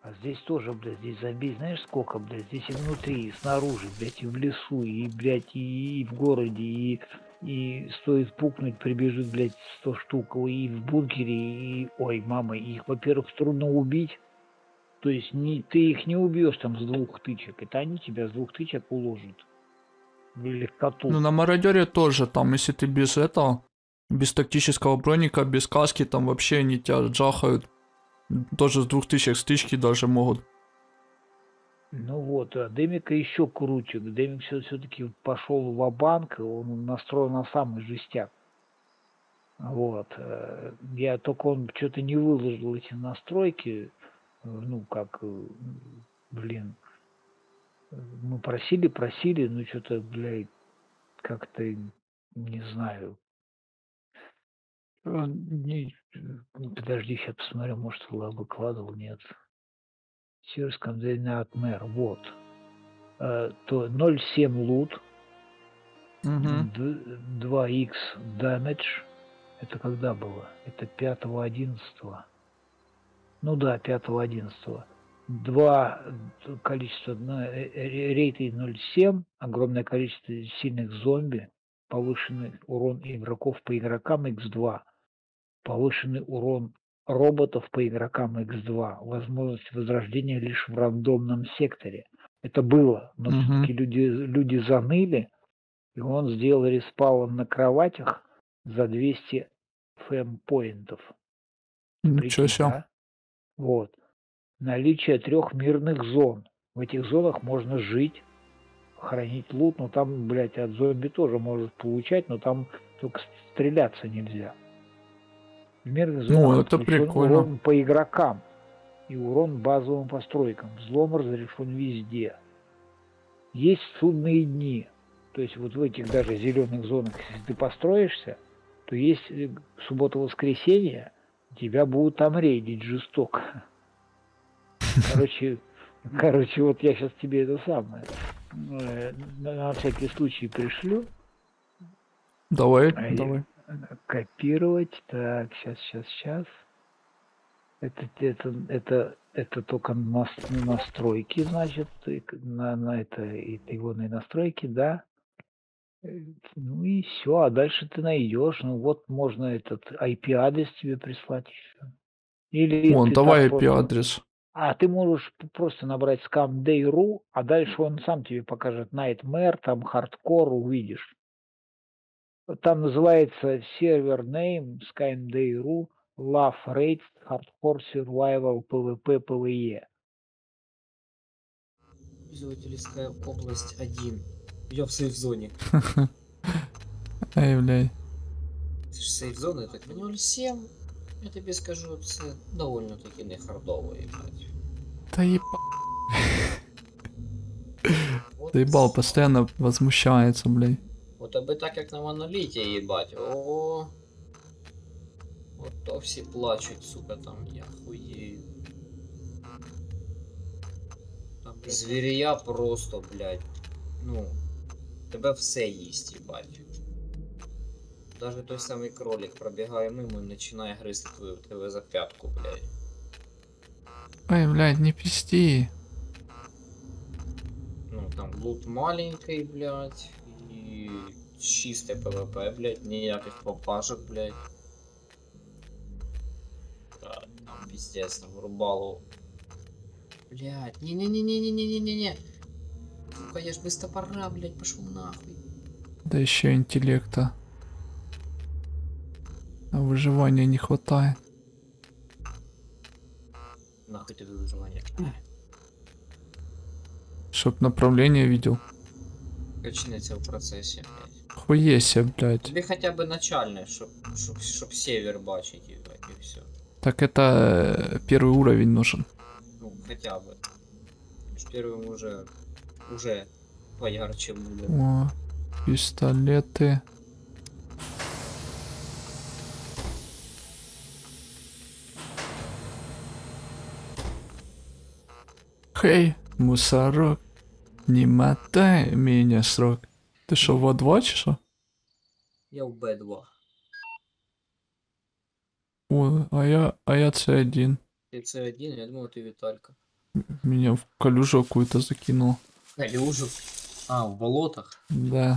А здесь тоже, блядь, здесь забей, знаешь, сколько, блядь, здесь и внутри, и снаружи, блядь, и в лесу, и, блядь, и в городе, и стоит пукнуть, прибежит, блядь, 100 штук, и в бункере, и, ой, мама, их, во-первых, трудно убить, то есть ты их не убьешь там с 2 тычек, это они тебя с 2 тычек уложат в Ну легкоту. на мародере тоже, там, если ты без этого, без тактического броника, без каски, там вообще они тебя джахают. Тоже с 2000 стычки даже могут. Ну вот, а Демика еще круче. Демик все-таки пошел ва-банк, он настроен на самый жестяк. Вот. Я только он что-то не выложил эти настройки. Ну, как, блин, мы просили, но что-то, блядь, как-то, не знаю. Подожди, сейчас посмотрю, может, выкладывал, нет. Serious Condemned Mare, вот. То 0,7 лут, Угу. 2х damage. Это когда было? Это 5-11. Ну да, 5-11. Два количества, рейты 0,7, огромное количество сильных зомби, повышенный урон игроков по игрокам x2, повышенный урон роботов по игрокам x2, возможность возрождения лишь в рандомном секторе. Это было, но Угу. все-таки люди заныли, и он сделал респаун на кроватях за 200 фэм-поинтов. Ты Ничего прикинь, себе. да? Вот. Наличие 3 мирных зон. В этих зонах можно жить, хранить лут, но там, блядь, от зомби тоже может получать, но там только стреляться нельзя. В мирных зонах Ну, это отключен прикольно. урон по игрокам и урон базовым постройкам. Взлом разрешен везде. Есть судные дни. То есть вот в этих даже зеленых зонах, если ты построишься, то есть суббота-воскресенье, тебя будут там рейдить жестоко. Короче, вот я сейчас тебе это самое на всякий случай пришлю. Давай, А, давай. Копировать. Так, сейчас. Это только настройки, значит, на это ионные настройки, да. Ну и все, а дальше ты найдешь. Ну вот можно этот IP-адрес тебе прислать еще. Или Вон, ты давай так просто. IP-адрес. А ты можешь просто набрать scamday.ru, а дальше он сам тебе покажет Nightmare, там хардкор, увидишь. Там называется сервер name scamday.ru Love Rates Hardcore Survival PvP PvE. Пользовательская область 1. Я в сейф-зоне. Эй, блядь. Це ж сейф-зона, я так понял, 7. Я тобі скажу, це довольно-таки не хардово, їбать. Да еба... От, Заебал, постоянно возмущается, блядь. от аби так як на моноліті, їбать. О, от то всі плачуть, сука, там, я хуєю. Там звірія просто, блядь. Ну, тебе все їсть, їбать. Даже той самий кролик пробігає мимо і починає гризти тебе за п'ятку, блядь. Эй, блядь, не пизди. Ну, там лут маленький, блядь, и чисте ПВП, блядь, ніяких попашок, блядь. Да, там пиздец, там рубалу. Блядь, не-не-не-не-не-не-не-не. Сука, я ж без топора, блядь, пошел нахуй. Да еще интеллекта. А выживания не хватает. Нахуй тебе выживание. Чтоб направление видел. Качнеться в процессе, блядь. Хуеся, блядь. Тебе хотя бы начальное, чтоб север бачить, ебать, и все. Так это первый уровень нужен. Ну, хотя бы. С первым уже поярче будет. О, пистолеты. Хей, мусорок, не мотай меня срок. Ты шо, в А2 чешо? Я в Б2. О, а я С1. Ты С1, я думал, ты Виталька. Меня в калюжу какую-то закинул. Калюжу. А, в болотах. Да.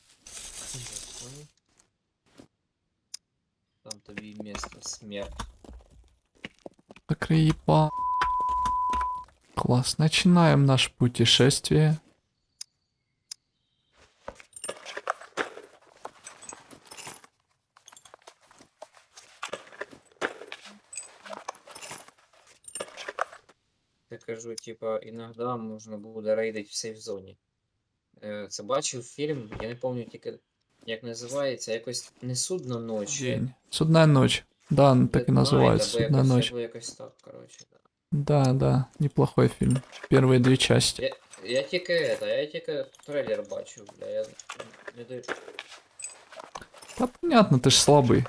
Там тобі место смерть. Так ебал. Класс. Начинаем наше путешествие. Я кажу, типа, іноді можна буде рейдити в сейф-зоні. Це бачив фільм, я не пам'ятаю тільки, як називається, якось не судно ночі. День. Судная ночь. Да, он так и Dead Night, называется. або Судная ночь. або якось так, коротше. Да. Да, да. Неплохой фильм. Первые 2 части. Я тільки трейлер бачив, бля, я не даю. Да понятно, ты ж слабый.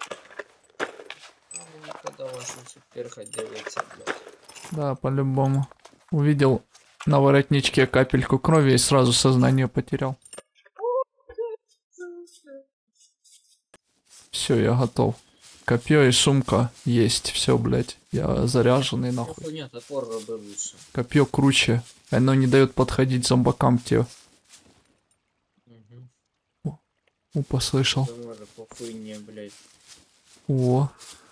Ну, коли вашу суперхать дивиться, блядь. Да, по-любому. Увидел на воротничке капельку крови и сразу сознание потерял. Все, я готов. Копье и сумка есть. Все, блядь. Я заряженный нахуй. Хуйня, топор роби лучше. Копье круче. Оно не дает подходить зомбакам к тебе. Угу. Послышал. Це може по хуйні, блядь. О.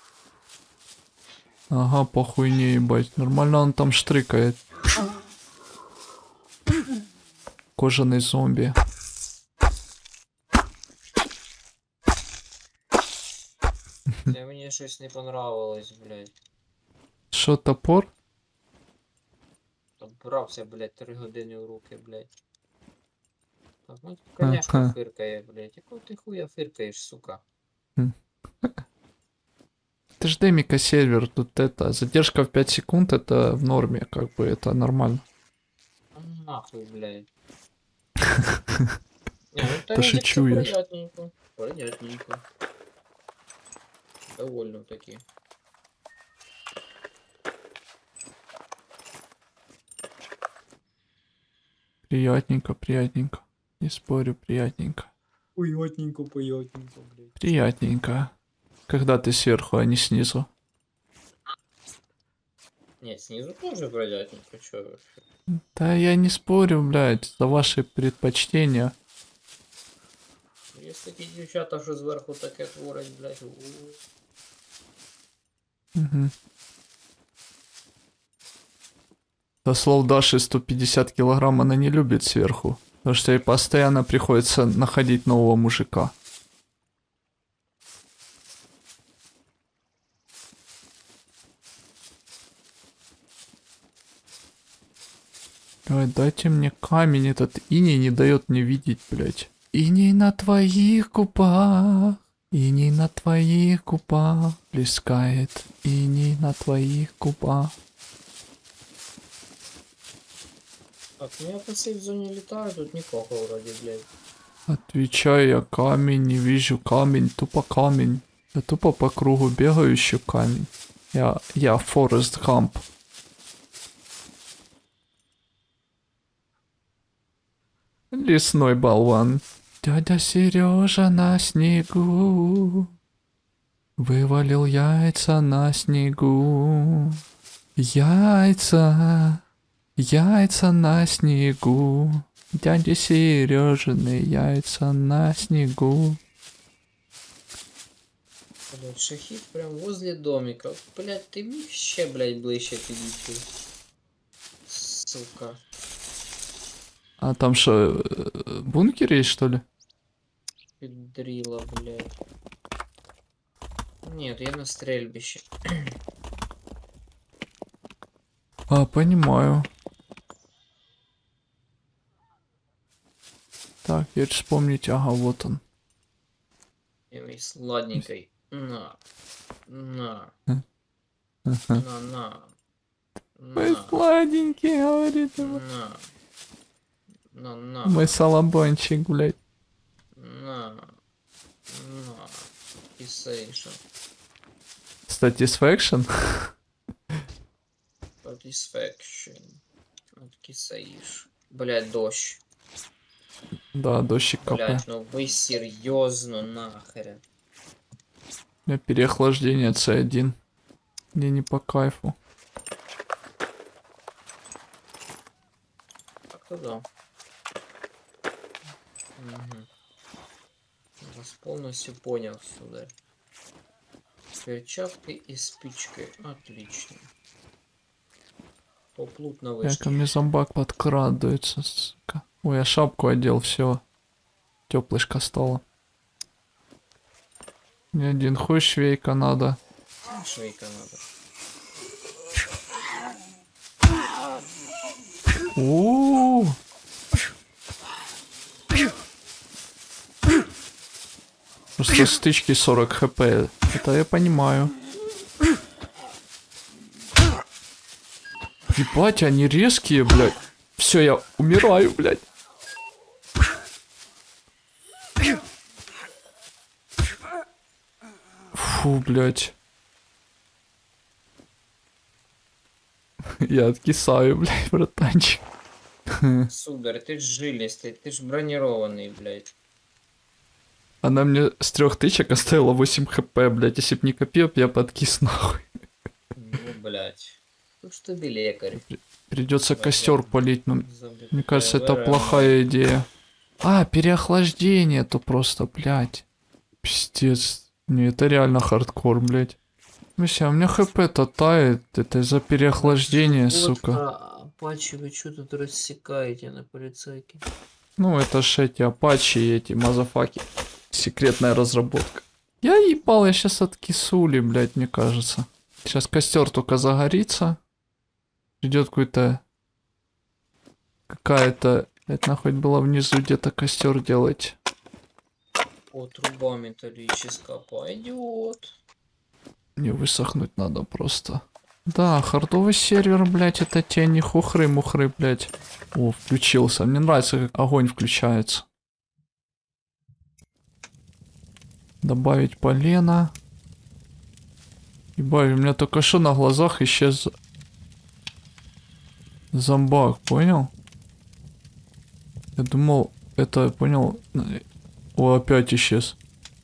Ага, по хуйне, ебать. Нормально он там штрикает. Кожаный зомби. Це мені щось не понравилось, блядь. Шо, топор? Там брався, блядь, 3 години в руки, блядь. Так, ну, коняшка фиркає, блядь. Якого ти хуя фиркаєш, сука? Ты ж демика сервер, тут это, задержка в 5 секунд, это в норме, как бы, это нормально. А нахуй, блядь. Не, ну Та шучу я ж. приятненько. Приятненько. Довольно таки. Приятненько, приятненько. Не спорю, приятненько. Приятненько, приятненько, блядь. Приятненько. Когда ты сверху, а не снизу. Не, снизу тоже приятненько, чё вообще? Да я не спорю, блядь, за ваши предпочтения. Есть такі дівчата, що зверху таке творять, блядь. Угу. До слов Даши 150 килограмм она не любит сверху. Потому что ей постоянно приходится находить нового мужика. Ой, дайте мне камень, этот иней не дает мне видеть, блядь. Иней на твоих губах, иней на твоих губах, плескает иней на твоих губах. Так, ну я по сейф зоні літаю, тут нікого вроді, блядь. Отвечаю я камень, не вижу камень, тупо камень. Я тупо по кругу бегаю, ищу камень. Я Форест Гамп. Лесной болван. Дядя Сережа на снегу вывалил яйца на снегу. Яйца, яйца на снегу. Дяди Сережины яйца на снегу. Блядь, шахід прям возле домика. Блядь, ти міг ще, блядь, ближче підійти. Сука. А там что, бункер есть, что ли? Піддріла, блядь. Нет, я на стрельбище. А, понимаю. Так, я вспомнить, ага, вот он. Я весь сладненький. На. На. Ага. На. Мой На. сладенький, говорит ему. На. Мой салабончик, блядь. На. Кисейшн. Satisfaction? Satisfaction. Кисейш. Блядь, дождь. Да, дождик капает. Блядь, ну вы серьезно нахрен. У меня переохлаждение C1. Мне не по кайфу. так-то да. Угу. Вас полностью понял, сударь. Перчатки и спички. Отлично. Поплут на Как вышке. мне зомбак подкрадывается, сука. Ой, я шапку одел, все. Теплышко стало. Мне один хуй швейка надо. Швейка надо. У-у-у. Просто стычки 40 хп. Это я понимаю. Ебать, они резкие, блядь. Все, я умираю, блядь. Фу, блядь. Я откисаю, блядь, братанчик. Сударь, ты ж жилистый, ты ж бронированный, блядь. Она мне с 3 тычек оставила 8 хп, блядь. Если б не копил, я подкис нахуй. Ну, блядь. Тут что ты лекарь. Придется костер полить, но Зомби мне такая кажется, это ВРМ. плохая идея. А, переохлаждение, то просто, блядь. Пиздец. Не, это реально хардкор, блядь. Мися, у меня хп-то тает. Это из-за переохлаждения, Вот сука. Патчи вы что тут рассекаете на полицейке? Ну, это ж эти апачи и эти мазафаки. Секретная разработка. Я ебал, я сейчас откисули, блядь, мне кажется. Сейчас костер только загорится. Придет какой-то... Какая-то... Это нахуй было внизу где-то костер делать. О, труба металлическая пойдет. Не высохнуть надо просто. Да, хардовый сервер, блядь, это те не хухры-мухры, блядь. О, включился. Мне нравится, как огонь включается. Добавить полено. Ебать, у меня только что на глазах исчез зомбак, понял? Я думал, это, понял... О, опять исчез.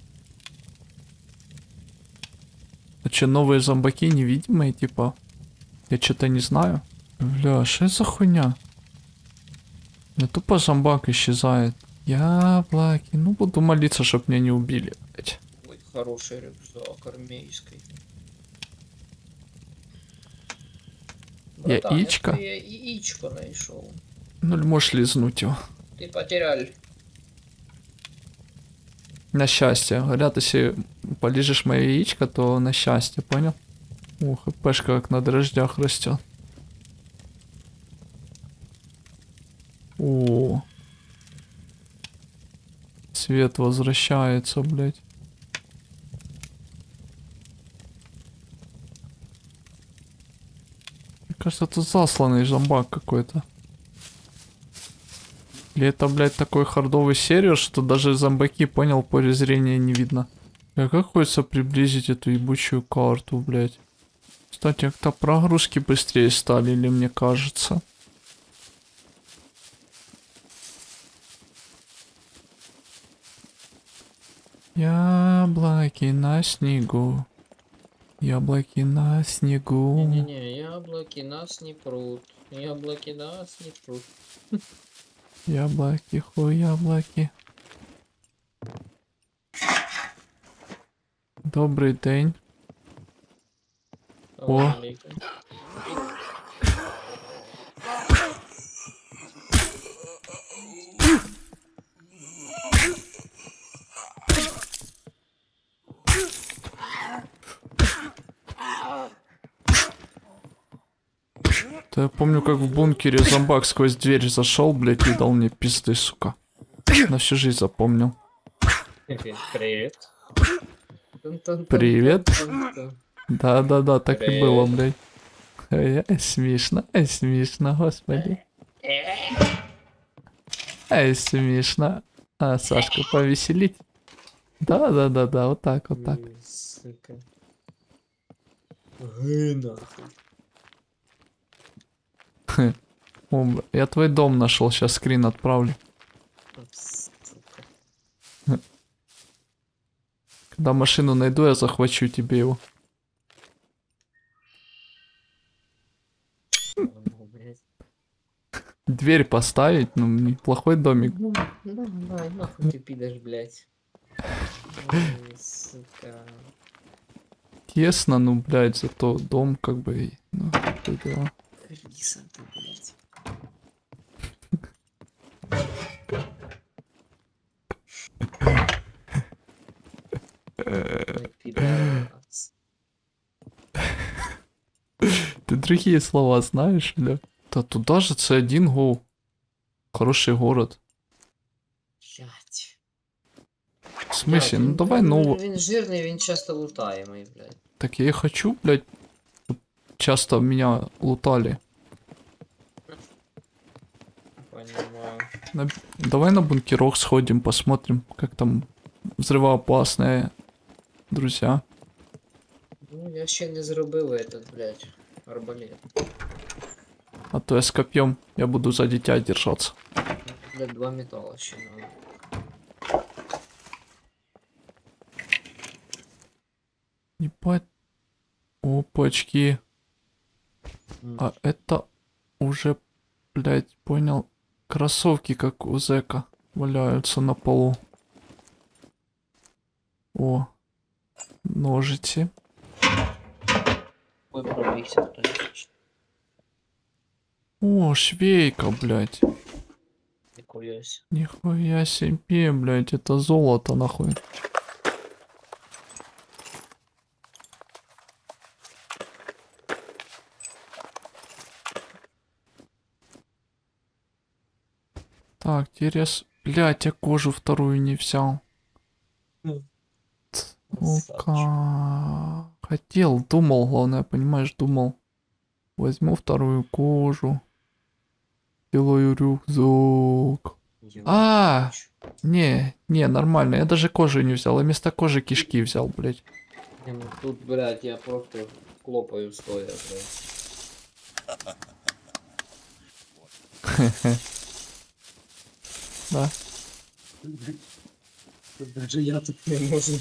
А че, новые зомбаки невидимые, типа? Я что-то не знаю. Бля, что это за хуйня? У меня тупо зомбак исчезает. Яблоки. Ну, буду молиться, чтоб меня не убили, блядь. Ой, хороший рюкзак армейский. Братан, Яичко? я яичко нашел. Ну, или можешь лизнуть его. Ты потерял. На счастье. Говорят, если полижешь мое яичко, то на счастье, понял? О, хпшка как на дрождях растет. О. Свет возвращается, блядь. Мне кажется, тут засланный зомбак какой-то. Или это, блядь, такой хардовый сервер, что даже зомбаки, понял, поле зрения не видно. А как хочется приблизить эту ебучую карту, блядь. Кстати, как-то прогрузки быстрее стали, или мне кажется. Яблоки на снегу. Яблоки на снегу. Не-не-не, яблоки нас не прут. Яблоки нас не прут. Яблоки, хуй, яблоки. Добрий день. Салам алейкум. Да я помню, как в бункере зомбак сквозь дверь зашел, блядь, и дал мне пизды, сука. На всю жизнь запомнил. Привет. Привет. Тун-тун-тун-тун-тун. Да-да-да, так и Привет. было, блядь. Смешно, смешно, господи. Смешно. А, Сашку повеселить? Да-да-да-да, вот так, вот так. Ой, сука. Эй, нахуй. О, я твой дом нашел, сейчас скрин отправлю. Сука. Когда машину найду, я захвачу тебе его. Ну, блядь. дверь поставить, ну, неплохой домик. Ну, давай, нахуй ты пидешь, блядь. Ой, сука. Тесно, ну, блядь, зато дом как бы, ну, такое дело. Криса ты, блядь. Ой, пидорас. Ты другие слова знаешь, да? Да туда же C1 гоу. Хороший город. Блядь. В смысле? Блядь, Ну давай нового. Він жирний, він часто лутаємий, блядь. Так я и хочу, блядь, чтоб часто меня лутали. Понимаю. Давай на бункерок сходим, посмотрим, как там взрывоопасные друзья. Ну, я ще не зробив этот, блядь, арбалет. А то я с копьем, я буду за дитя держаться. Блядь, 2 металла ще надо. Ебать. Опачки. А это уже, блядь, понял, кроссовки, как у зэка, валяются на полу. О, ножицы. Ой, пробігся хтось. О, швейка, блядь. Ніхуясь. Нихуя себе, блядь, это золото, нахуй. Так, интерес. Блядь, я кожу вторую не взял. Ну-ка. Хотел, думал, главное, понимаешь, думал. Возьму вторую кожу. Делаю рюкзак. А! Не, нормально. Я даже кожу не взял. Я вместо кожи кишки взял, блядь. Не, ну тут, блядь, я просто клопаю стоя, блядь. Да. Тут даже я тут не можу.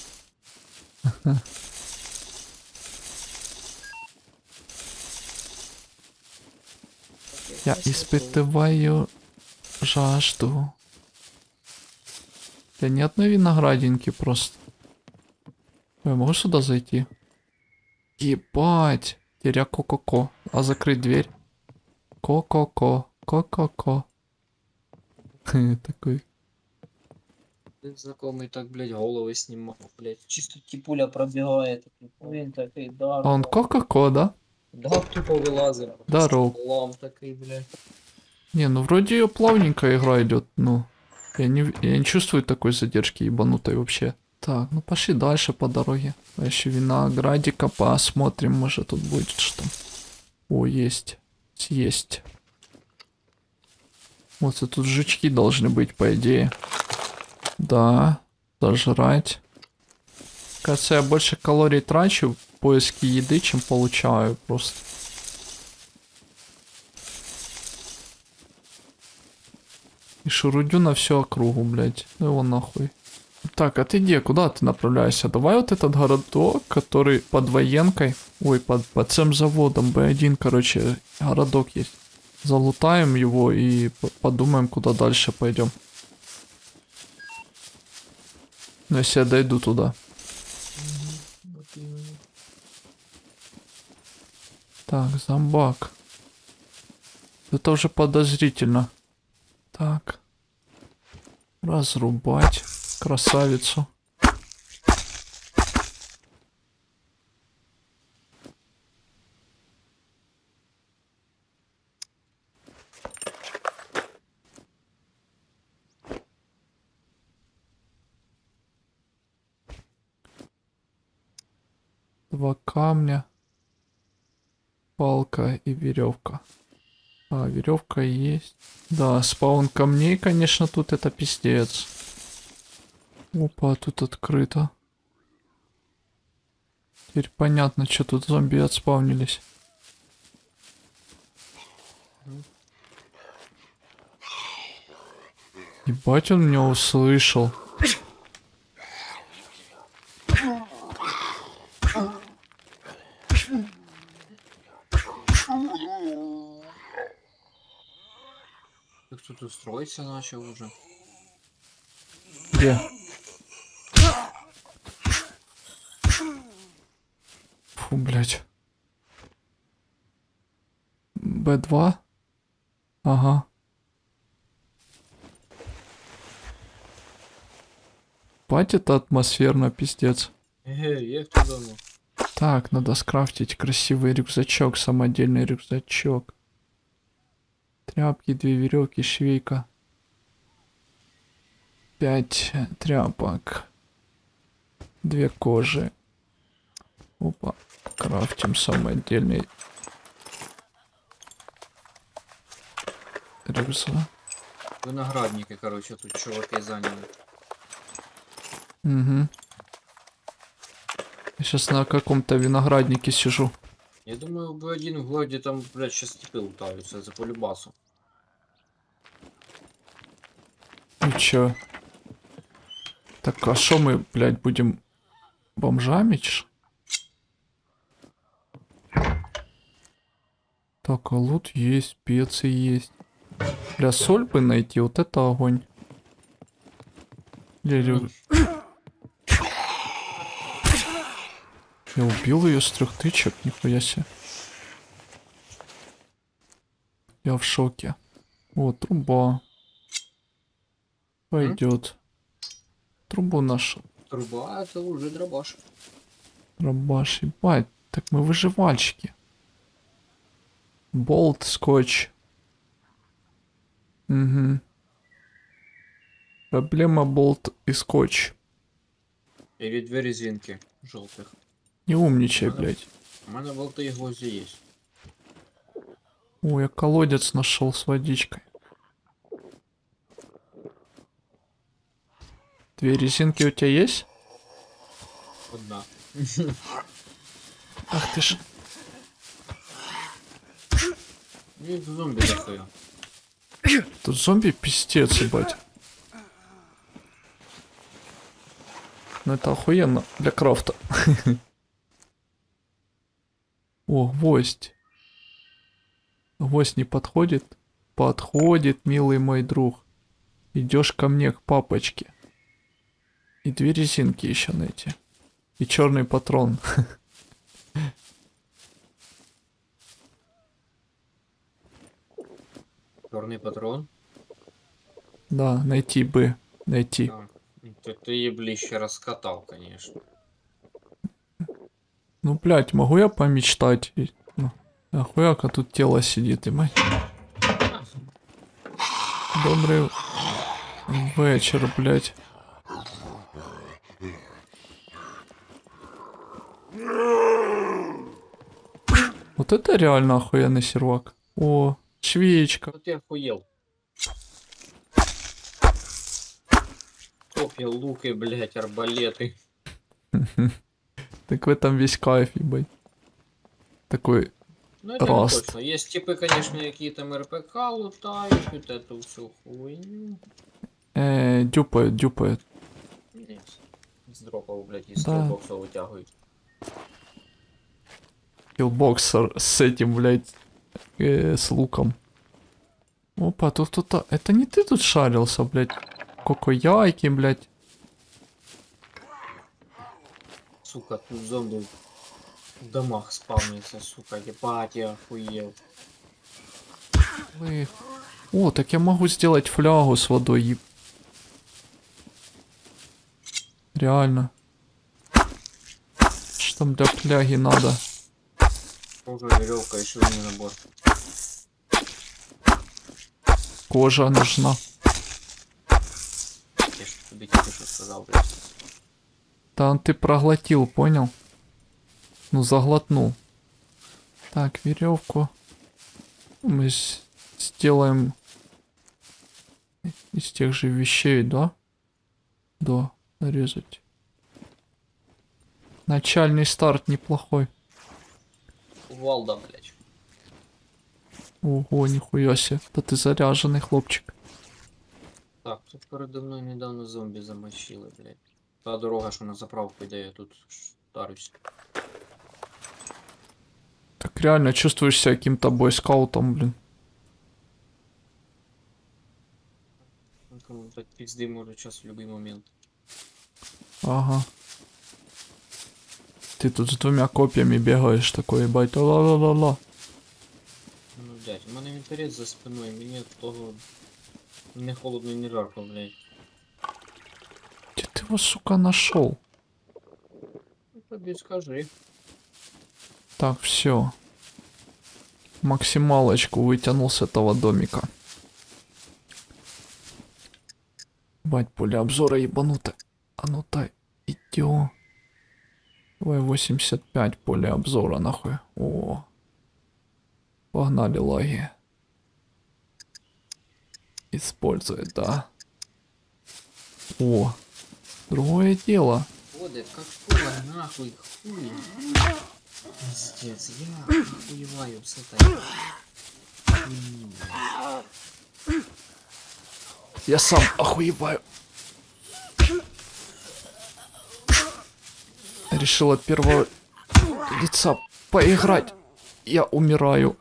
Я испытываю жажду. Да ни одной виноградинки просто. Ой, могу сюда зайти? Ебать. Теря ко-ко-ко. А закрыть дверь? Ко-ко-ко. Ко-ко-ко. Такой. Знакомый так, блядь, головы снимал, блядь. Чисто типуля пробегает. Він такий, да. А он ко-ко-ко, да? Да, тупо вылазил. Здоров. Лам такой, блядь. Не, ну вроде ее плавненькая игра идет, ну. Я не чувствую такой задержки ебанутой вообще. Так, ну пошли дальше по дороге. А еще виноградика посмотрим, может тут будет что. О, есть. Есть. Вот и тут жучки должны быть, по идее. Да, сожрать. Кажется, я больше калорий трачу в поиске еды, чем получаю просто. И шурудю на всю округу, блядь. Ну его нахуй. Так, а ты где? Куда ты направляешься? Давай вот этот городок, который под военкой. Ой, под заводом Б1, короче, городок есть. Залутаем его и подумаем, куда дальше пойдем. Ну, если я дойду туда. Так, зомбак. Это уже подозрительно. Так. Разрубать красавицу. Два камня. Палка и веревка. А, веревка есть. Да, спаун камней, конечно, тут это пиздец. Опа, тут открыто. Теперь понятно, что тут зомби отспавнились. Ебать, он меня услышал. Строиться начал уже. Где? Фу, блядь. Б2? Ага. Бать, это атмосферно, пиздец. Я кто дома. Так, надо скрафтить красивый рюкзачок, самодельный рюкзачок. Тряпки, 2 веревки, швейка. 5 тряпок. 2 кожи. Опа. Крафтим самодельный рюкзак. Виноградники, короче, тут чуваки заняли. Угу. Я сейчас на каком-то винограднике сижу. Я думаю, Б1 в городе там, блядь, сейчас типы лутаются за полюбасу. И чё? Так, а шо мы, блядь, будем бомжами, чё? Так, а лут есть, специи есть. Бля, соль бы найти, вот это огонь. Я убил ее с 3 тычек, нихуя себе. Я в шоке. О, труба. Пойдет. Трубу нашу. Труба, это уже дробаш. Дробаш, ебать. Так мы выживальщики. Болт, скотч. Угу. Проблема болт и скотч. Или 2 резинки желтых. Не умничай, блядь. У меня болты и гвозди есть. Ой, я колодец нашел с водичкой. 2 резинки у тебя есть? Одна. Ах ты ж. И зомби дохуя. Тут зомби пиздец, ебать. Ну это охуенно для крафта. О, гвоздь. Гвоздь не подходит? Подходит, милый мой друг. Идешь ко мне к папочке. И 2 резинки еще найти. И черный патрон. Черный патрон. Да, найти бы. Найти. Так, ты еблище раскатал, конечно. Ну, блядь, могу я помечтать? Ну, охуяка тут тело сидит, и мать. Добрый вечер, блядь. Вот это реально охуенный сервак. О, швеечка. Вот я охуел. Копья, луки, блять, арбалеты. Так в этом весь кайф, ебать. Такой Ну это не раст. точно. Есть типы, конечно, какие там РПК лутают, вот эту всю хуйню. Дюпают, дюпают. Нет. С дропов, блять, из Да. скиллбокса вытягивают. Киллбоксер с этим, блядь, с луком. Опа, тут кто-то... Это не ты тут шарился, блядь? Кокояйки, блядь. Сука, тут зомби в домах спавнится, сука, ебать, я охуел. Вы... О, так я могу сделать флягу с водой, еб... Реально. Что там для фляги надо? Уже веревка, еще один набор. Кожа нужна. Я ж тебе тільки що сказал, блядь. Там ты проглотил, понял? Ну, заглотнул. Так, веревку. Мы сделаем из тех же вещей, да? Да, нарезать. Начальный старт неплохой. Кувалда, блядь. Ого, нихуя себе. Да ты заряженный хлопчик. Так, тут передо мною недавно зомби замочили, блядь. Та дорога, що на заправку йде, я тут старюсь. Так реально чувствуешь себя каким-то бойскаутом, блин. Ну, так пизды может сейчас в любой момент. Ага. Ты тут с двумя копьями бегаешь такой, ебать, ла-ла-ла-ла. Ну, блядь, у мене вінтерець за спиною, мені від того не холодно, не жарко, блядь. Где ты его, сука, нашел? Ну, тобі скажи. Так, все. Максималочку вытянул с этого домика. Бать, поле обзора ебануто. А ну тай, идё. Давай 85 поле обзора нахуй. О. Погнали лаги. Использует, да. О. Другое дело. Ходит, как школа, нахуй, хуй. Пиздец, я охуеваю с этой хуйни. Я сам охуеваю. Решил от первого лица поиграть. Я умираю.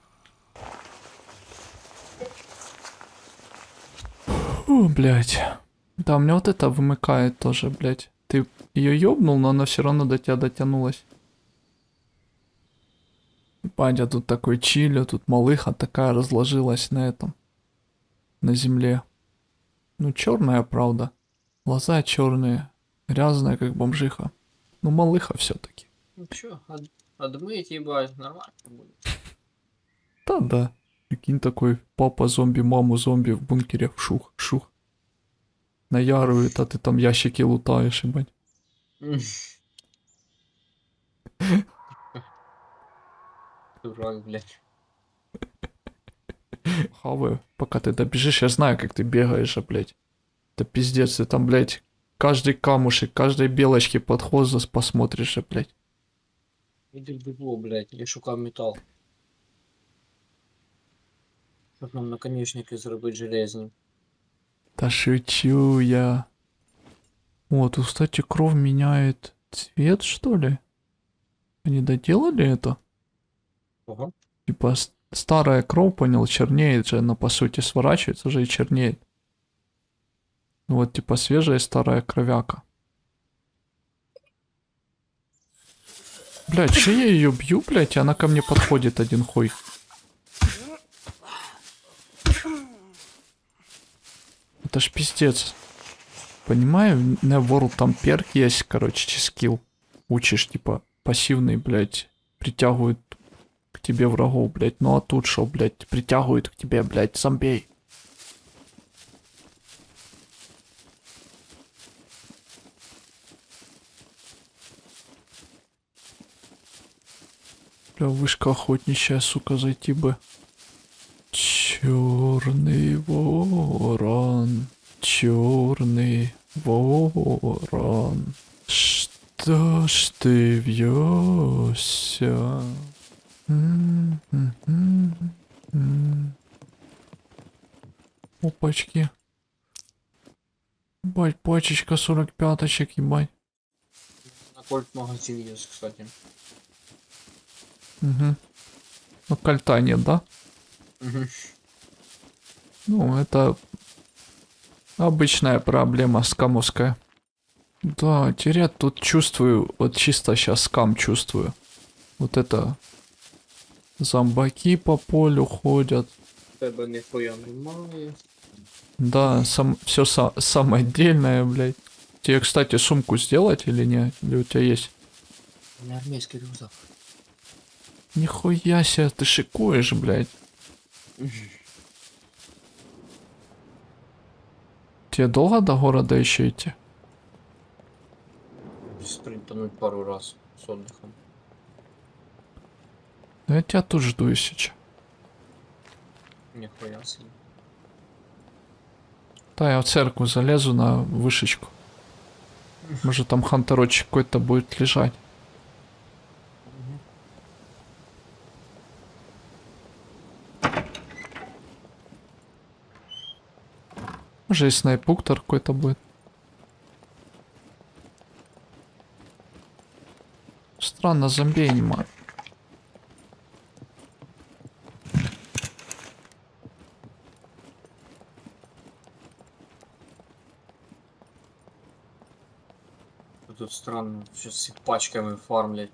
О, блядь. Да, мне вот это вымыкает тоже, блядь. Ты ее ёбнул, но она все равно до тебя дотянулась. Батя тут такой чилю, тут малыха такая разложилась на этом. На земле. Ну, черная, правда. Глаза черные. Грязная, как бомжиха. Ну, малыха все-таки. Ну чё, отмыть, ебать, нормально будет. Да, да. Прикинь, такой папа зомби, маму зомби в бункере. Шух, шух. Наярует, а ты там ящики лутаешь, ебать. Дурак, блядь. Хаваю, пока ты добежишь, я знаю, как ты бегаешь, а, блядь. Это пиздец, ты там, блядь, каждый камушек, каждой белочке под хвост посмотришь, а, блядь. Иди в дупло, блядь, я шукав металл. Щоб нам наконечники зробити железні. Да шучу я. О, тут, кстати, кровь меняет цвет, что ли? Они доделали это? Ого. Типа старая кровь, понял, чернеет же, она по сути сворачивается же и чернеет. Ну вот типа свежая старая кровяка. Блядь, че я ее бью, блядь, и она ко мне подходит один хуй. Это ж пиздец. Понимаю, на World там перк есть, короче, скилл. Учишь, типа, пассивный, блядь, притягивает к тебе врагов, блядь. Ну а тут шо, блядь, притягивает к тебе, блядь, зомбей. Бля, вышка охотничья, сука, зайти бы. Черный ворон, черный ворон. Что ж ты вьешься? Опачки. Бать, пачечка 45-очек, ебать. На кольт магазин есть, кстати. Угу. Но кольта нет, да? Угу. Ну, это обычная проблема скамовская. Да, терять тут чувствую, вот чисто сейчас скам чувствую. Вот это зомбаки по полю ходят. Тебе нихуя немає. Да, все самодельное, блядь. Тебе, кстати, сумку сделать или нет? Или у тебя есть? У мене армійський рюкзак. Нихуя себе, ты шикуешь, блядь. Тебе долго до города еще идти? Спринтануть пару раз с отдыхом. Да я тебя тут жду, если чё. Нихуя себе. Да, я в церковь залезу на вышечку. Может там хантерочек какой-то будет лежать. Может и снайпуктор какой-то будет. Странно, зомбей нема. тут странно. Сейчас все пачками фармлять.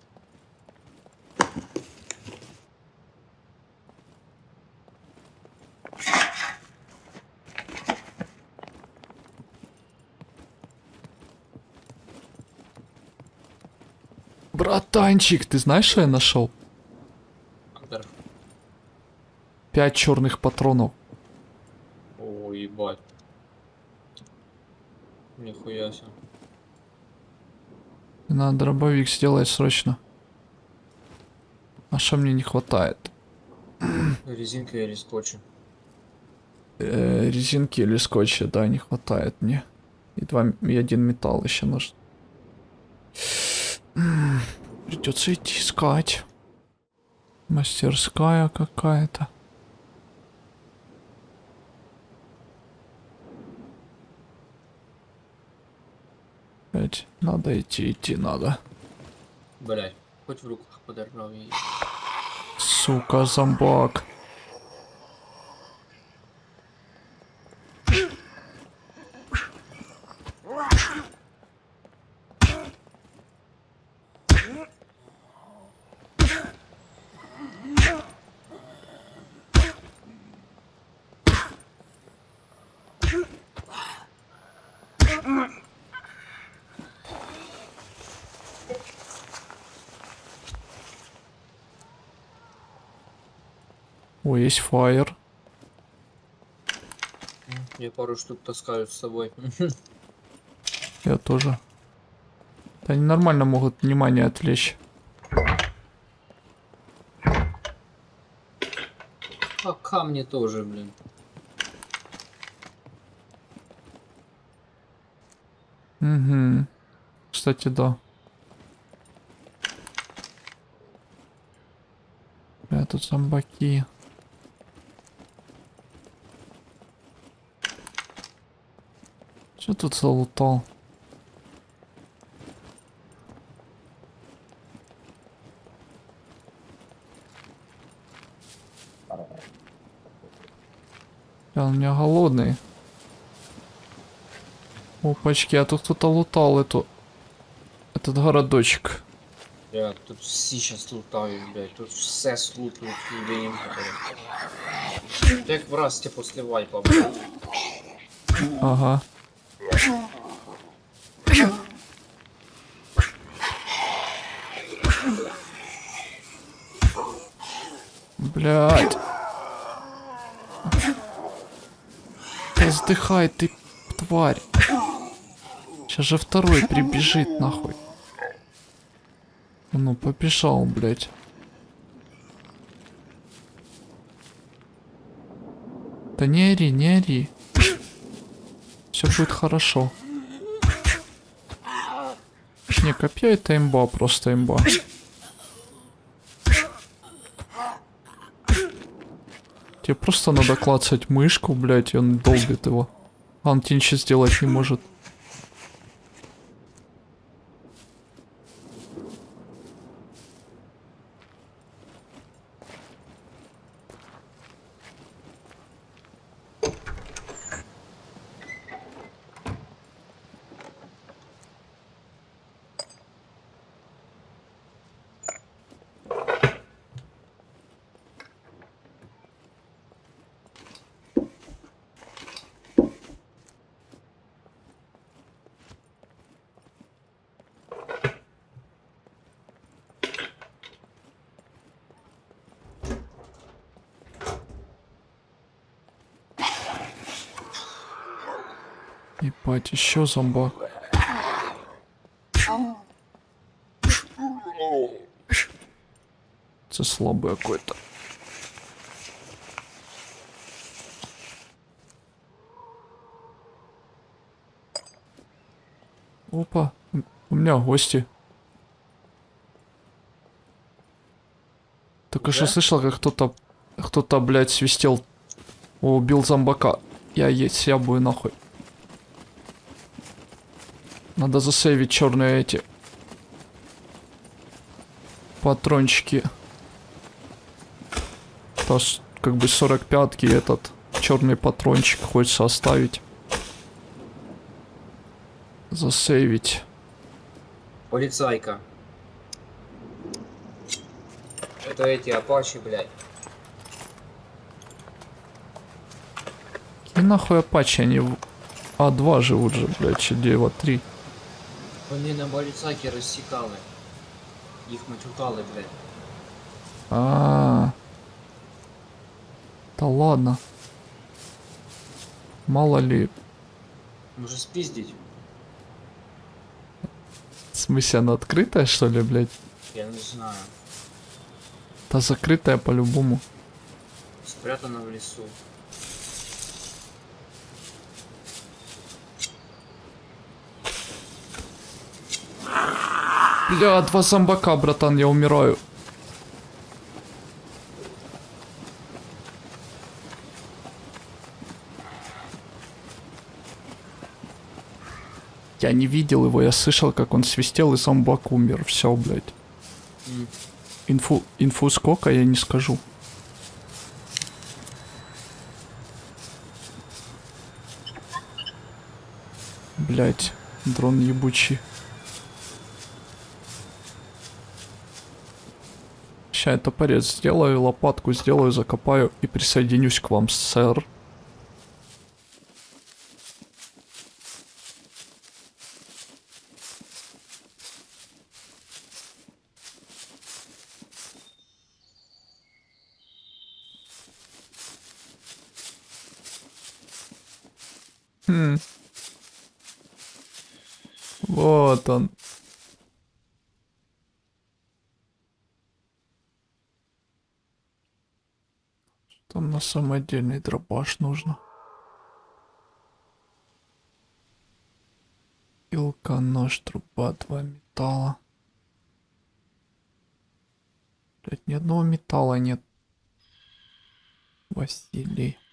Братанчик, ты знаешь, что я нашел? Андер. 5 черных патронов. О, ебать. Нихуя себе. Надо дробовик сделать срочно. А что мне не хватает? Резинка или скотча? Резинки или скотча, да, не хватает мне. И один металл еще нужен. Придется идти искать. Мастерская какая-то. Опять надо идти надо. Блять, хоть в руках подорвал я. Сука, зомбак. О, есть фаер. Я пару штук таскаю с собой. Я тоже. Да они нормально могут внимание отвлечь. А камни тоже, блин. Угу. Кстати, да. Тут зомбаки. Что тут залутал? Он у меня голодный. Опачки, а тут кто-то лутал этот городочек. Я тут всі сейчас лутаю, блядь. Тут все слутают, людей як враз тебе после вайпа, блядь. Ага. Блядь. Да сдыхай ты, тварь. Сейчас же второй прибежит, нахуй. Ну, побежал, блядь. Да не ори, не ори. Все будет хорошо. Не, копье это имба, просто имба. Тебе просто надо клацать мышку, блядь, и он долбит его. А он тебе ничего сделать не может. Ебать, еще зомбак. Это слабый какой-то. Опа, у меня гости. Только что слышал, как кто-то, блядь, свистел. Убил зомбака. Я есть, я буду нахуй. Надо засейвить черные эти патрончики. Тоже как бы 45-ки этот черный патрончик хочется оставить. Засейвить. Полицайка. Это эти апачи, блядь. И нахуй Апачи, они в А2 живут же, блядь, чи где его 3. Вони на полицайке рассекали. Их матюкали, блядь. А, да ладно. Мало ли. Может спиздить? В смысле, она открытая, что ли, блядь? Я не знаю. Да закрытая по-любому. Спрятана в лесу. Бля, 2 зомбака, братан, я умираю. Я не видел его, я слышал, как он свистел, и зомбак умер. Все, блядь. Инфу сколько, я не скажу. Блядь, дрон ебучий. Ща я топорец сделаю, лопатку сделаю, закопаю и присоединюсь к вам, сэр. Вот он. Там на самодельный дробаш нужно. Пилка, нож, труба, 2 металла. Блять, ни одного металла нет. Василий.